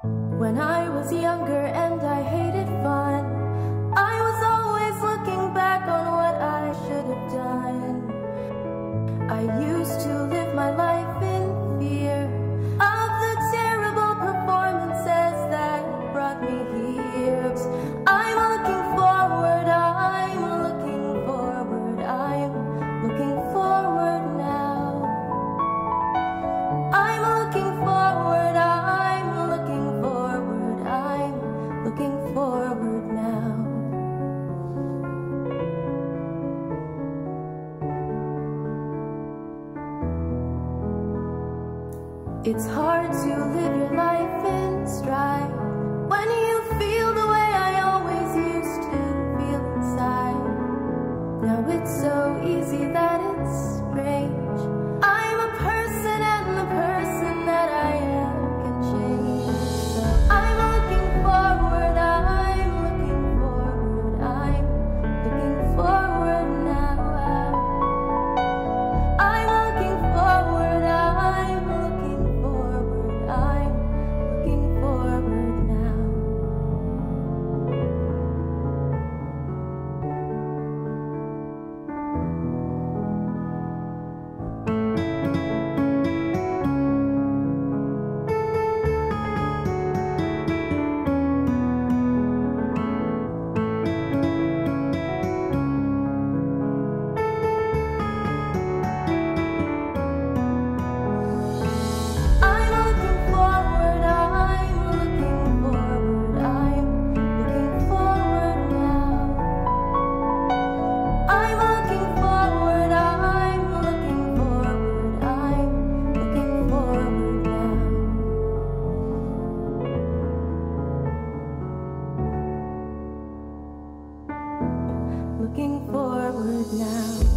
When I was younger and I hated fun, I was always looking back on what I should have done. I used to live my life in fear of the terrible performances that brought me here. I'm looking forward, I'm looking forward, I'm looking forward now. I'm looking forward, I'm looking forward, I'm looking forward now. It's hard to live your life in stride when you feel the way I always used to feel inside. Now it's so easy that it's strange. I'm a person and the person that I am can change. So I'm looking forward, I'm looking forward, I'm looking forward now. I'm looking forward, I'm looking forward, I'm looking forward now. I'm looking forward, I'm looking forward, I'm looking forward now. I'm looking forward, I'm looking forward, I'm looking forward now. Looking forward now.